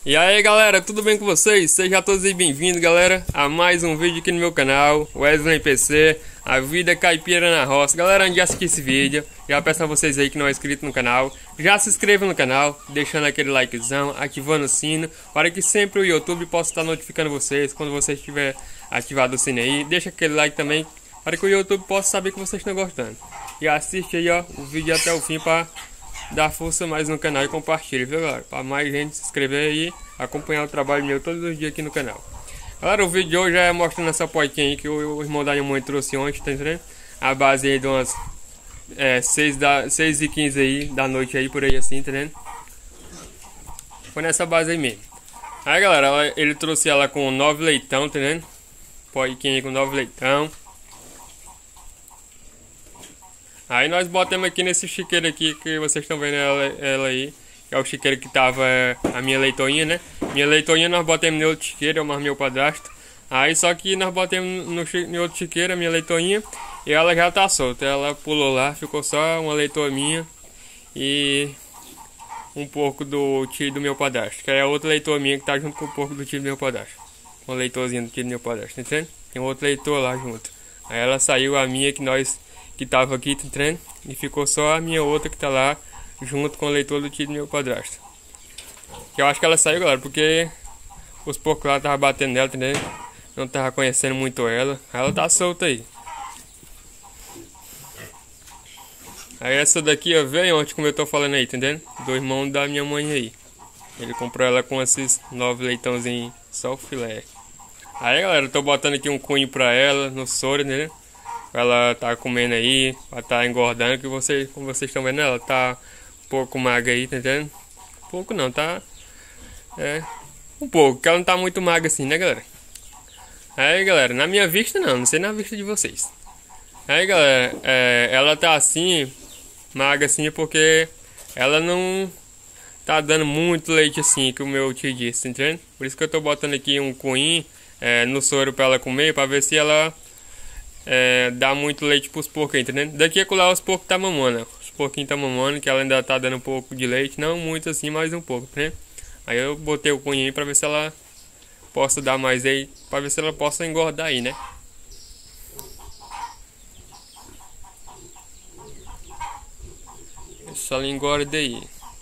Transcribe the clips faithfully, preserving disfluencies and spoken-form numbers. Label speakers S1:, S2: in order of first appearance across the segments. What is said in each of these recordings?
S1: E aí galera, tudo bem com vocês? Sejam todos aí bem-vindos galera a mais um vídeo aqui no meu canal Wesley P C, a vida caipira na roça. Galera, antes de assistir esse vídeo, já peço a vocês aí que não é inscrito no canal, já se inscreva no canal, deixando aquele likezão, ativando o sino, para que sempre o YouTube possa estar notificando vocês quando vocês tiver ativado o sino aí. Deixa aquele like também, para que o YouTube possa saber que vocês estão gostando. E assiste aí ó, o vídeo até o fim para dar força mais no canal e compartilha, viu galera? Para mais gente se inscrever aí, acompanhar o trabalho meu todos os dias aqui no canal. Galera, o vídeo de hoje é mostrando essa porquinha aí que o, o irmão da minha mãe trouxe ontem, tá entendendo? A base aí de umas é, seis e quinze aí da noite aí, por aí assim, tá entendendo? Foi nessa base aí mesmo. Aí galera, ela, ele trouxe ela com nove leitão, tá entendendo? Porquinha aí com nove leitão. Aí nós botamos aqui nesse chiqueiro aqui que vocês estão vendo ela, ela aí, que é o chiqueiro que tava a minha leitoinha, né? Minha leitoinha nós botamos no outro chiqueiro, eu mais meu padrasto. Aí só que nós botamos no, no outro chiqueiro a minha leitoinha e ela já tá solta. Ela pulou lá, ficou só uma leitoa minha e um pouco do tio do meu padrasto, que é a outra leitoa minha que tá junto com um pouco do tio do meu padrasto. Uma leitoazinha do tio do meu padrasto, tá entendendo? Tem outro leitor lá junto. Aí ela saiu a minha que nós que tava aqui, tá entendendo? E ficou só a minha outra que tá lá junto com o leitor do tio do meu padrasto. Que eu acho que ela saiu, galera, porque os porcos lá tava batendo nela, tá entendendo? Não tava conhecendo muito ela. Ela tá solta aí. Aí essa daqui, ó, veio ontem, como eu tô falando aí, tá entendendo? Do irmão da minha mãe aí. Ele comprou ela com esses nove leitãozinhos, só o filé. Aí galera, eu tô botando aqui um cunho pra ela no soro, entendeu? Ela tá comendo aí, ela tá engordando, que vocês, como vocês estão vendo, ela tá um pouco magra aí, tá entendendo? Um pouco não, tá? É, um pouco, que ela não tá muito magra assim, né galera? Aí galera, na minha vista não, não sei na vista de vocês. Aí galera, é, ela tá assim, magra assim, porque ela não tá dando muito leite assim, que o meu tio disse, tá entendendo? Por isso que eu tô botando aqui um coinho é, no soro pra ela comer, pra ver se ela É, dá muito leite pros porcos aí, entendeu? Daqui a lá os porcos tá mamando, né? Os porquinhos tá mamando, que ela ainda tá dando um pouco de leite, não muito assim, mas um pouco, né? Aí eu botei o cunho aí pra ver se ela possa dar mais aí, pra ver se ela possa engordar aí, né? Só ela engorda aí.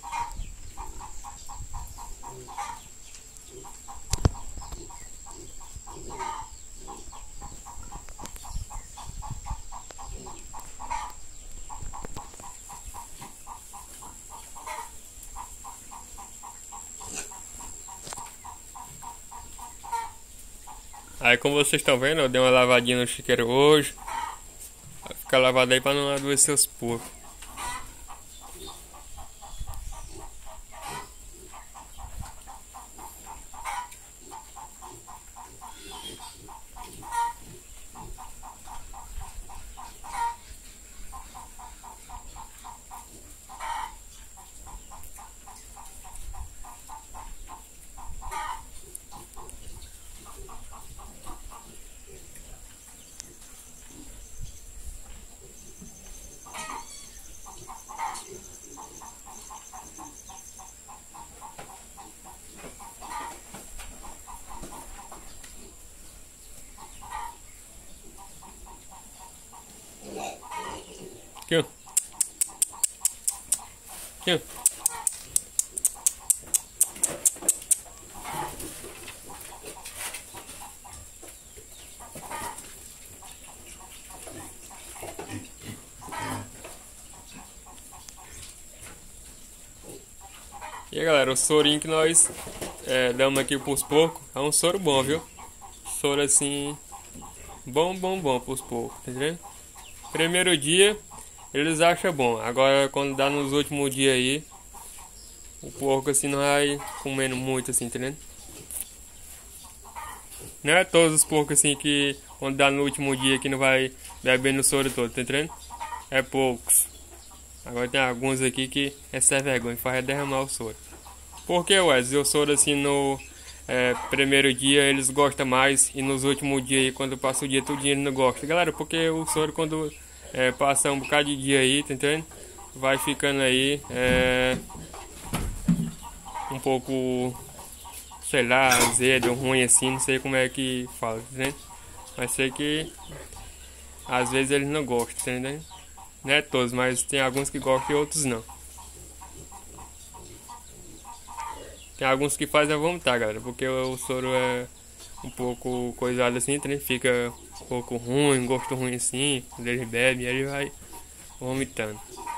S1: Aí como vocês estão vendo, eu dei uma lavadinha no chiqueiro hoje. Vai ficar lavado aí pra não adoecer os porcos. Aqui, ó. Aqui, ó. E aí galera, o sorinho que nós é, damos aqui pros porcos é um soro bom, viu? Soro assim, bom, bom, bom pros porcos, tá entendendo? Primeiro dia eles acham bom, agora quando dá nos últimos dias aí, o porco assim não vai comendo muito assim, tá entendendo? Não é todos os porcos assim que quando dá no último dia que não vai beber no soro todo, tá entendendo? É poucos. Agora tem alguns aqui que é sem vergonha, faz derramar o soro. Por que, Wesley? O soro assim no é, primeiro dia eles gostam mais e nos últimos dias aí, quando passa o dia todo eles não gostam. Galera, porque o soro quando é, passa um bocado de dia aí, tá entendendo? Vai ficando aí é, um pouco sei lá, azedo, ruim assim, não sei como é que fala, tá entendendo? Mas sei que às vezes eles não gostam, tá entendendo? Não é todos, mas tem alguns que gostam e outros não. Tem alguns que fazem a vomitar, galera, porque o soro é um pouco coisado assim, tá entendendo? Fica um pouco ruim, gosto ruim assim, quando ele bebe, ele vai vomitando.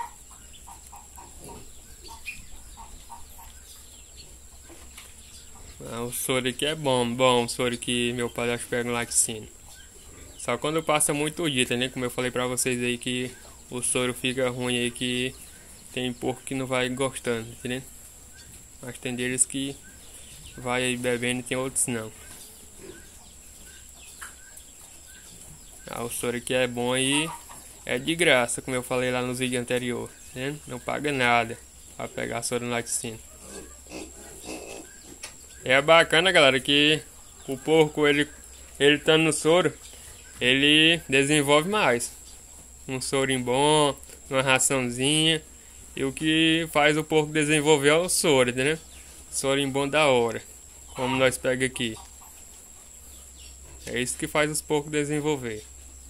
S1: Ah, o soro aqui é bom, bom, o soro que meu padrasto pega no laticínio. Só quando passa muito dia, tá, né? Como eu falei pra vocês aí que o soro fica ruim aí, que tem porco que não vai gostando, entendeu? Mas tem deles que vai aí bebendo e tem outros não. Ah, o soro aqui é bom aí, é de graça, como eu falei lá nos vídeos anteriores, né? Não paga nada pra pegar soro no laticínio. É bacana, galera, que o porco, ele ele estando no soro, ele desenvolve mais. Um sorinho bom, uma raçãozinha. E o que faz o porco desenvolver é o soro, né? Sorinho bom da hora, como nós pega aqui. É isso que faz os porcos desenvolver.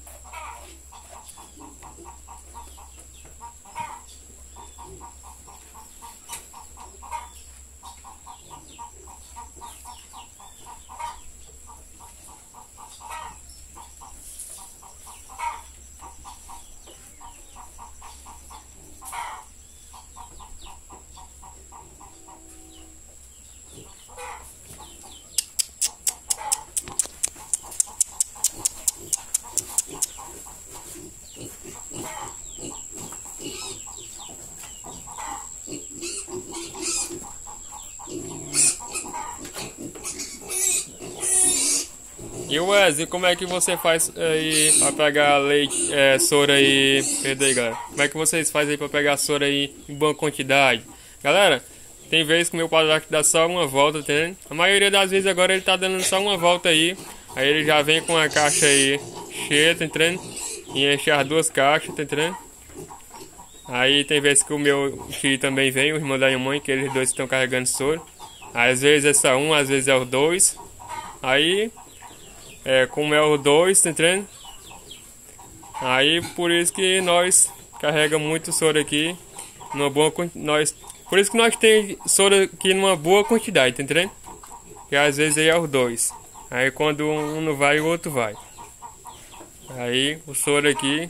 S1: E Wesley, como é que você faz aí pra pegar leite, é, soro aí? Perdão aí, galera. Como é que vocês fazem aí pra pegar soro aí em boa quantidade? Galera, tem vezes que o meu padrasto dá só uma volta, entendeu? A maioria das vezes agora ele tá dando só uma volta aí. Aí ele já vem com a caixa aí cheia, tá entendendo? E enche as duas caixas, tá entendendo? Aí tem vezes que o meu tio também vem, o irmão da minha mãe, que eles dois estão carregando soro. Às vezes é só um, às vezes é os dois. Aí... É, como é o dois, tá entendendo? Aí por isso que nós carrega muito soro aqui numa boa nós Por isso que nós tem soro aqui numa boa quantidade, tá entendendo? Que às vezes aí é os dois. Aí quando um não vai, o outro vai. Aí o soro aqui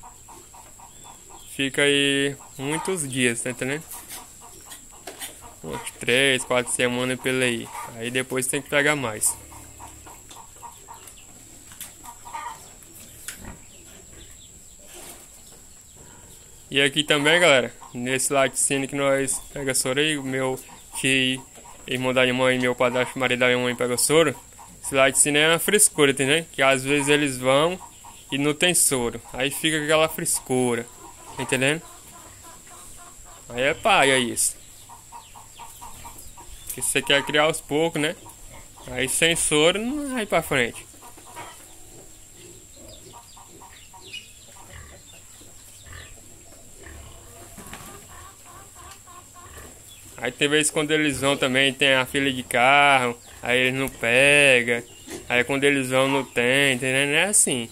S1: fica aí muitos dias, tá entendendo? Uns três, quatro semanas pela aí. Aí depois tem que pegar mais. E aqui também, galera, nesse laticínio que nós pega soro aí, o meu tio, irmão da minha mãe e meu padrasto, marido da minha mãe, pega soro. Esse laticínio é uma frescura, entendeu? Que às vezes eles vão e não tem soro. Aí fica aquela frescura, tá entendendo? Aí é paia isso. Porque você quer criar aos poucos, né? Aí sem soro não vai pra frente. Aí tem vezes quando eles vão também, tem a fila de carro, aí eles não pegam. Aí quando eles vão não tem, entendeu? Não é assim.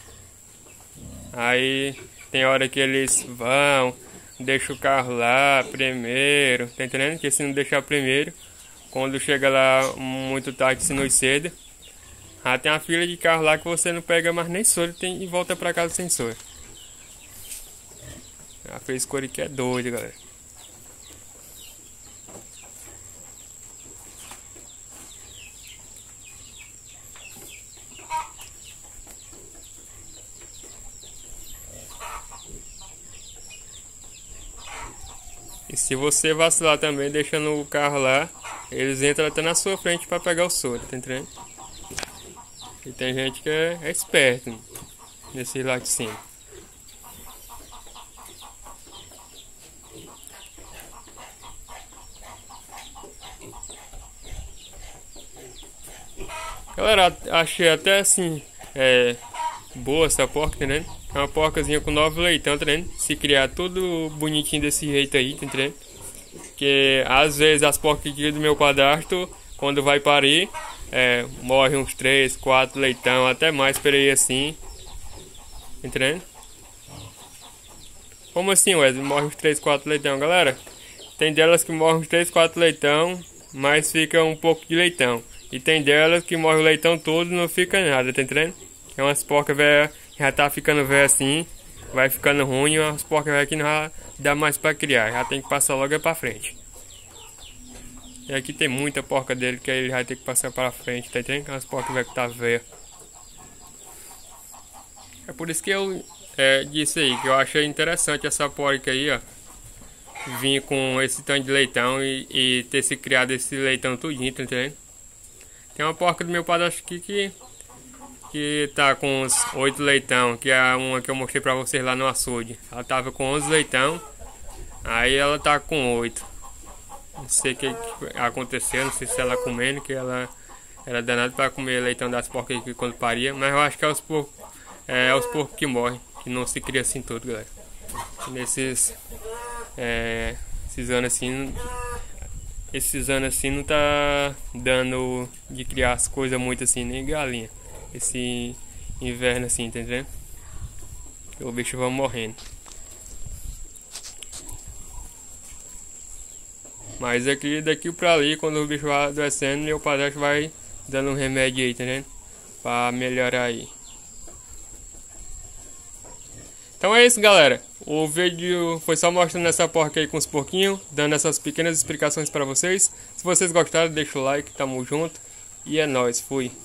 S1: Aí tem hora que eles vão, deixam o carro lá primeiro, tá entendendo? Porque se não deixar primeiro, quando chega lá muito tarde, se não cedo, ah, tem uma fila de carro lá que você não pega mais nem soro tem, e volta pra casa sem soro. A frescura aqui é doida, galera. E se você vacilar também, deixando o carro lá, eles entram até na sua frente para pegar o soro, tá entendendo? E tem gente que é, é esperto nesse laticínio. Galera, achei até assim, é, boa essa porca, tá entendendo? É uma porcazinha com nove leitão, tá entendendo? Se criar tudo bonitinho desse jeito aí, tá entendendo? Porque às vezes as porcas aqui do meu padrasto, quando vai parir, é, morre uns três, quatro leitão, até mais por aí assim. Entendendo? Como assim, Wesley? Morre uns três, quatro leitão, galera? Tem delas que morrem uns três, quatro leitão, mas fica um pouco de leitão. E tem delas que morre o leitão todo e não fica nada, tá entendendo? É umas porcas velhas, já tá ficando velha assim, vai ficando ruim, umas porcas velhas que não vai dar mais pra criar, já tem que passar logo pra frente. E aqui tem muita porca dele que ele vai ter que passar pra frente, tá entendendo? Umas porcas velhas que tá velha. É por isso que eu é, disse aí, que eu achei interessante essa porca aí, ó. Vir com esse tanto de leitão e, e ter se criado esse leitão tudinho, tá entendendo? Tem uma porca do meu padrasto aqui que, que tá com uns oito leitão, que é uma que eu mostrei pra vocês lá no açougue. Ela tava com onze leitão, aí ela tá com oito. Não sei o que, que aconteceu, não sei se ela comendo, que ela era danada pra comer leitão das porcas aqui quando paria, mas eu acho que é os porcos. É os porcos que morrem, que não se cria assim todo, galera. Nesses é, esses anos assim, esses anos assim não tá dando de criar as coisas muito assim, nem galinha. Esse inverno assim, tá entendendo? O bicho vai morrendo. Mas aqui daqui pra ali, quando o bicho vai adoecendo, meu padrasto vai dando um remédio aí, tá entendendo? Pra melhorar aí. Então é isso, galera. O vídeo foi só mostrando essa porca aí com os porquinhos, dando essas pequenas explicações pra vocês. Se vocês gostaram, deixa o like, tamo junto. E é nóis, fui.